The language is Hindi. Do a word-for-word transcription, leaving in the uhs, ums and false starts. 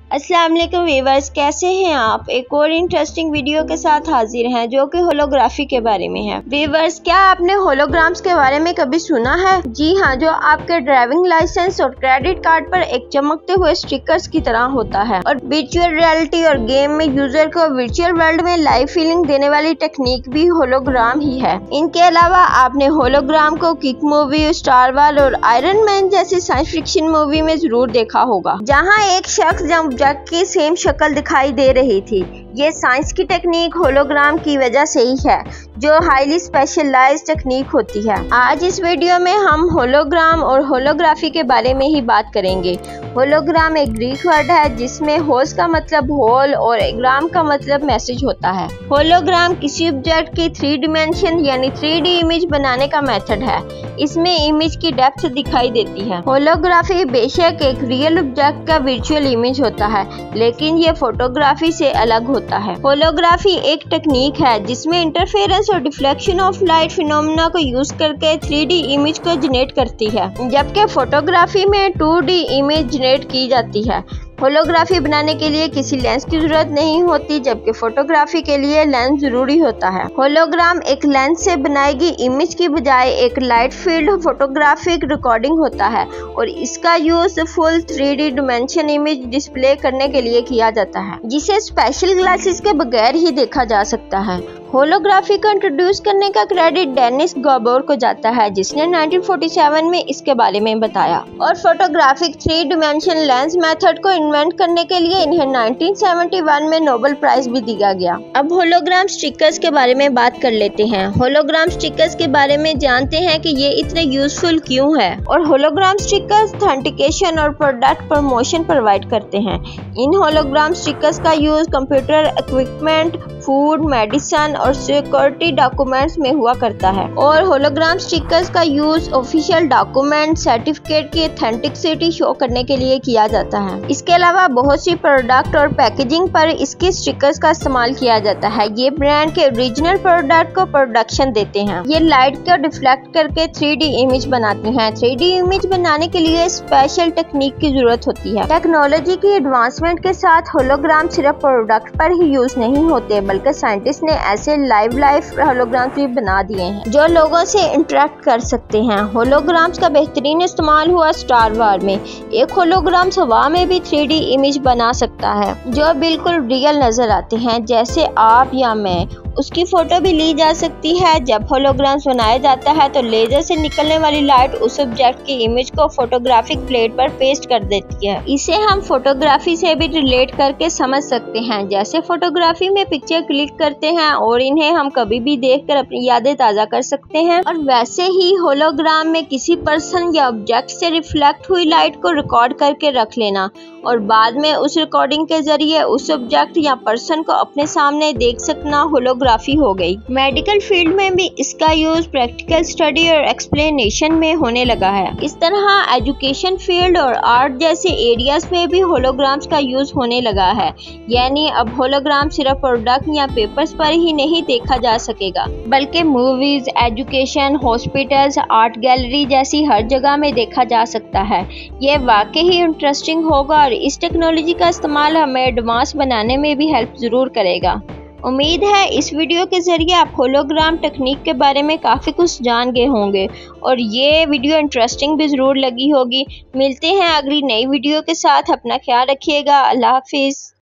अस्सलाम वालेकुम व्यूअर्स, कैसे हैं आप। एक और इंटरेस्टिंग वीडियो के साथ हाजिर हैं जो कि होलोग्राफी के बारे में है। व्यूअर्स, क्या आपने होलोग्राम्स के बारे में कभी सुना है? जी हाँ, जो आपके ड्राइविंग लाइसेंस और क्रेडिट कार्ड पर एक चमकते हुए स्टिकर्स की तरह होता है और वर्चुअल रियलिटी और गेम में यूजर को वर्चुअल वर्ल्ड में लाइव फीलिंग देने वाली टेक्निक भी होलोग्राम ही है। इनके अलावा आपने होलोग्राम को किक मूवी, स्टार वार और आयरन मैन जैसी साइंस फिक्शन मूवी में जरूर देखा होगा, जहाँ एक शख्स जब जग की सेम शक्ल दिखाई दे रही थी। ये साइंस की टेक्निक होलोग्राम की वजह से ही है, जो हाईली स्पेशलाइज्ड टेक्निक होती है। आज इस वीडियो में हम होलोग्राम और होलोग्राफी के बारे में ही बात करेंगे। होलोग्राम एक ग्रीक वर्ड है जिसमें होस का मतलब होल और ग्राम का मतलब मैसेज होता है। होलोग्राम किसी ऑब्जेक्ट की थ्री डिमेंशन यानी थ्री डी इमेज बनाने का मेथड है। इसमें इमेज की डेप्थ दिखाई देती है। होलोग्राफी बेशक एक रियल ऑब्जेक्ट का वर्चुअल इमेज होता है, लेकिन ये फोटोग्राफी से अलग होता है। होलोग्राफी एक टेक्निक है जिसमें इंटरफेरेंस और डिफ्लेक्शन ऑफ लाइट फिनोमेना को यूज करके थ्री डी इमेज को जनरेट करती है, जबकि फोटोग्राफी में टू डी इमेज जनरेट की जाती है। होलोग्राफी बनाने के लिए किसी लेंस की जरूरत नहीं होती, जबकि फोटोग्राफी के लिए लेंस जरूरी होता है। होलोग्राम एक लेंस से बनाई गई इमेज की बजाय एक लाइट फील्ड फोटोग्राफिक रिकॉर्डिंग होता है और इसका use full three D dimension image display करने के लिए किया जाता है, जिसे स्पेशल ग्लासेस के बगैर ही देखा जा सकता है। होलोग्राफी को इंट्रोड्यूस करने का क्रेडिट डेनिस गॉबोर को जाता है, जिसने नाइनटीन फोर्टी सेवन में इसके बारे में बताया, और photographic three dimension lens method को इन्वेंट करने के लिए इन्हें नाइनटीन सेवेंटी वन में नोबेल प्राइज भी दिया गया। अब होलोग्राम स्टिकर्स के बारे में बात कर लेते हैं। होलोग्राम स्टिकर्स के बारे में जानते हैं कि ये इतने यूजफुल क्यों है, और होलोग्राम स्टिकर्स ऑथेंटिकेशन और प्रोडक्ट प्रमोशन प्रोवाइड करते हैं। इन होलोग्राम स्टिकर्स का use computer equipment, food, medicine और सिक्योरिटी डॉक्यूमेंट्स में हुआ करता है, और होलोग्राम स्टिकर्स का यूज ऑफिशियल डॉक्यूमेंट सर्टिफिकेट की ऑथेंटिसिटी शो करने के लिए किया जाता है। इसके अलावा बहुत सी प्रोडक्ट और पैकेजिंग पर इसके स्टिकर्स का इस्तेमाल किया जाता है। ये ब्रांड के ओरिजिनल प्रोडक्ट को प्रोडक्शन देते हैं। ये लाइट को डिफ्लेक्ट करके थ्री डी इमेज बनाती हैं। थ्री डी इमेज बनाने के लिए स्पेशल टेक्निक की जरूरत होती है। टेक्नोलॉजी की एडवांसमेंट के साथ होलोग्राम सिर्फ प्रोडक्ट पर ही यूज नहीं होते, बल्कि साइंटिस्ट ने ऐसे लाइव लाइफ होलोग्राम्स भी बना दिए हैं जो लोगों से इंटरेक्ट कर सकते हैं। होलोग्राम्स का बेहतरीन इस्तेमाल हुआ स्टार वार में। एक होलोग्राम हवा में भी थ्री डी इमेज बना सकता है जो बिल्कुल रियल नजर आते हैं, जैसे आप या मैं। उसकी फोटो भी ली जा सकती है। जब होलोग्राम्स बनाया जाता है तो लेजर से निकलने वाली लाइट उस ऑब्जेक्ट की इमेज को फोटोग्राफिक प्लेट पर पेस्ट कर देती है। इसे हम फोटोग्राफी से भी रिलेट करके समझ सकते हैं। जैसे फोटोग्राफी में पिक्चर क्लिक करते हैं और इन्हें हम कभी भी देखकर अपनी यादें ताज़ा कर सकते हैं, और वैसे ही होलोग्राम में किसी पर्सन या ऑब्जेक्ट से रिफ्लेक्ट हुई लाइट को रिकॉर्ड करके रख लेना और बाद में उस रिकॉर्डिंग के जरिए उस ऑब्जेक्ट या पर्सन को अपने सामने देख सकना होलोग्राफी हो गई। मेडिकल फील्ड में भी इसका यूज प्रैक्टिकल स्टडी और एक्सप्लेनेशन में होने लगा है। इस तरह एजुकेशन फील्ड और आर्ट जैसे एरियाज में भी होलोग्राम्स का यूज होने लगा है। यानी अब होलोग्राम सिर्फ प्रोडक्ट या पेपर्स पर ही नहीं देखा जा सकेगा, बल्कि movies, education, hospitals, art gallery जैसी हर जगह में देखा जा सकता है। ये वाकई ही इंटरेस्टिंग होगा और इस टेक्नोलॉजी का इस्तेमाल हमें एडवांस बनाने में भी हेल्प जरूर करेगा। उम्मीद है इस वीडियो के जरिए आप होलोग्राम टेक्निक के बारे में काफ़ी कुछ जान गए होंगे और ये वीडियो इंटरेस्टिंग भी ज़रूर लगी होगी। मिलते हैं अगली नई वीडियो के साथ। अपना ख्याल रखिएगा। अल्लाह हाफिज़।